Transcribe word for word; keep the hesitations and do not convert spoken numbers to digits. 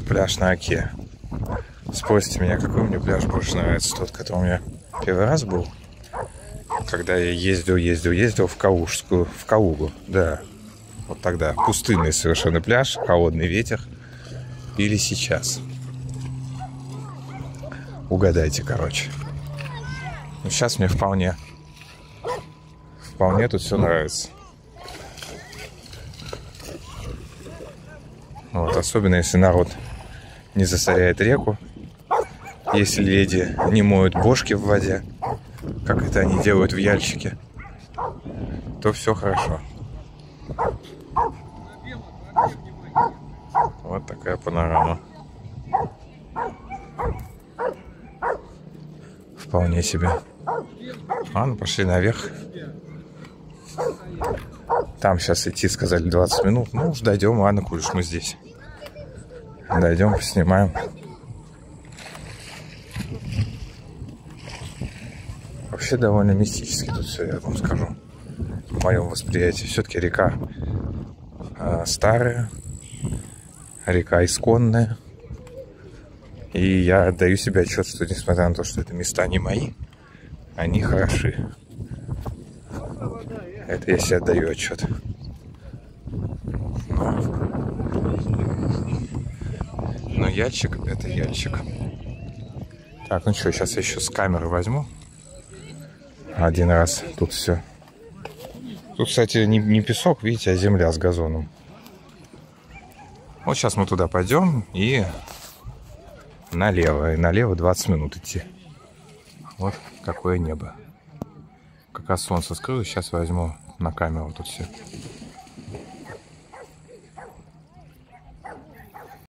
пляж на Оке. Спросите меня, какой мне пляж больше нравится? Тот, который у меня первый раз был, когда я ездил, ездил, ездил в Калужскую, в Калугу, да. Вот тогда пустынный совершенно пляж, холодный ветер. Или сейчас. Угадайте, короче. Ну, сейчас мне вполне, вполне тут все нравится. Вот, особенно если народ не засоряет реку. Если леди не моют бошки в воде, как это они делают в Яльчике, то все хорошо. Вот такая панорама. Вполне себе. Ладно, пошли наверх. Там сейчас идти, сказали, двадцать минут. Ну уж дойдем, ладно, коль уж мы здесь. Дойдем, поснимаем. Вообще довольно мистически тут все, я вам скажу. В моем восприятии. Все-таки река э, старая. Река исконная. И я отдаю себе отчет, что несмотря на то, что это места не мои, они хороши. Это я себе отдаю отчет. Но, но Яльчик — это Яльчик. Так, ну что, сейчас я еще с камеры возьму. Один раз тут все. Тут, кстати, не, не песок, видите, а земля с газоном. Вот сейчас мы туда пойдем и налево. И налево двадцать минут идти. Вот какое небо. Как раз солнце скрылось. Сейчас возьму на камеру тут все.